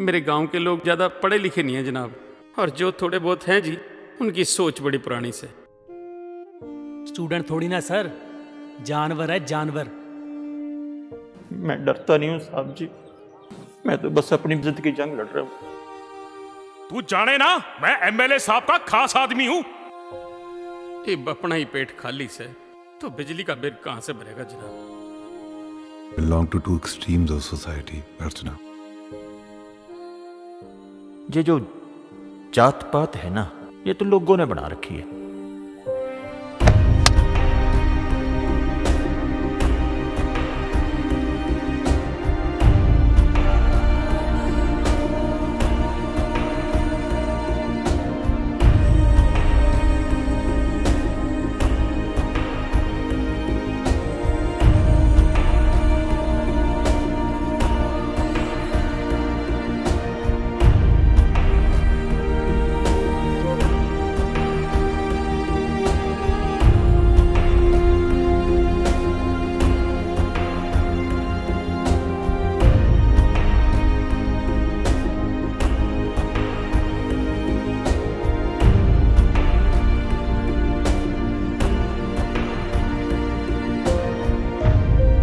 मेरे गांव के लोग ज़्यादा पढ़े लिखे नहीं हैं जनाब, और जो थोड़े बहुत हैं जी उनकी सोच बड़ी पुरानी से। स्टूडेंट थोड़ी ना सर, जानवर है जानवर। मैं डरता नहीं हूँ साहब जी, मैं तो बस अपनी इज्जत की जंग लड़ रहा हूँ। तू जाने ना, मैं एमएलए साहब का खास आदमी हूँ। अपना ही पेट खाली से तो बिजली का बिल कहाँ से भरेगा जनाब? Belong to two extremes of society, अर्चना। ये जो जात पात है ना, ये तो लोगों ने बना रखी है।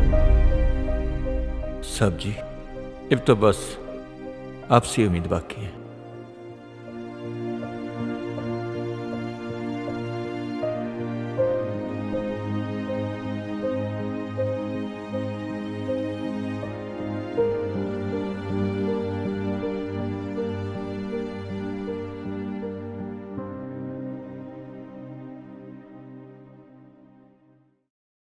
साहब जी, अब तो बस आपसे उम्मीद बाकी है।